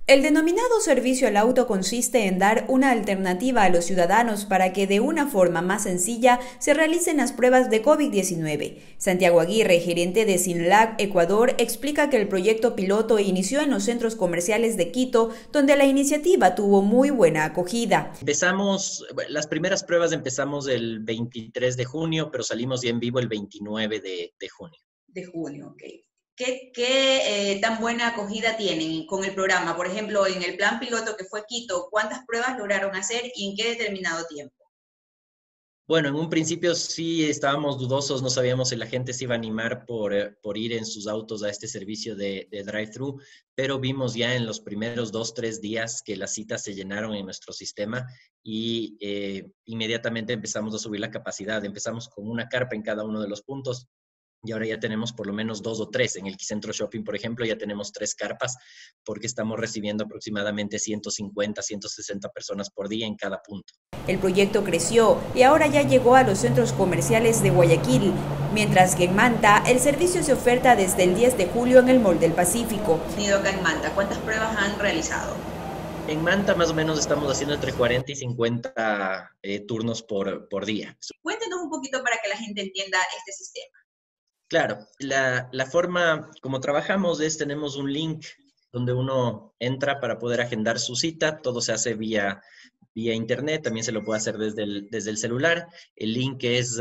El denominado servicio al auto consiste en dar una alternativa a los ciudadanos para que de una forma más sencilla se realicen las pruebas de COVID-19. Santiago Aguirre, gerente de SINLAC Ecuador, explica que el proyecto piloto inició en los centros comerciales de Quito, donde la iniciativa tuvo muy buena acogida. Las primeras pruebas empezamos el 23 de junio, pero salimos ya en vivo el 29 de junio. De junio, ok. ¿Qué tan buena acogida tienen con el programa? Por ejemplo, en el plan piloto que fue Quito, ¿cuántas pruebas lograron hacer y en qué determinado tiempo? Bueno, en un principio sí estábamos dudosos, no sabíamos si la gente se iba a animar por ir en sus autos a este servicio de drive-thru, pero vimos ya en los primeros 2, 3 días que las citas se llenaron en nuestro sistema y inmediatamente empezamos a subir la capacidad. Empezamos con una carpa en cada uno de los puntos. Y ahora ya tenemos por lo menos 2 o 3. En el Quicentro Shopping, por ejemplo, ya tenemos 3 carpas porque estamos recibiendo aproximadamente 150, 160 personas por día en cada punto. El proyecto creció y ahora ya llegó a los centros comerciales de Guayaquil, mientras que en Manta el servicio se oferta desde el 10 de julio en el Mall del Pacífico. Acá en Manta, ¿cuántas pruebas han realizado? En Manta más o menos estamos haciendo entre 40 y 50 turnos por día. Cuéntenos un poquito para que la gente entienda este sistema. Claro, la forma como trabajamos es, tenemos un link donde uno entra para poder agendar su cita, todo se hace vía internet, también se lo puede hacer desde el celular. El link es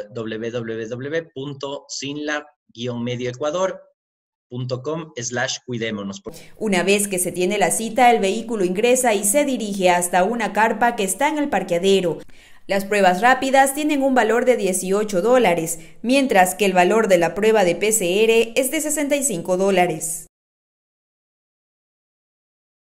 www.sinlab-medioecuador.com/cuidémonos. Una vez que se tiene la cita, el vehículo ingresa y se dirige hasta una carpa que está en el parqueadero. Las pruebas rápidas tienen un valor de $18, mientras que el valor de la prueba de PCR es de $65.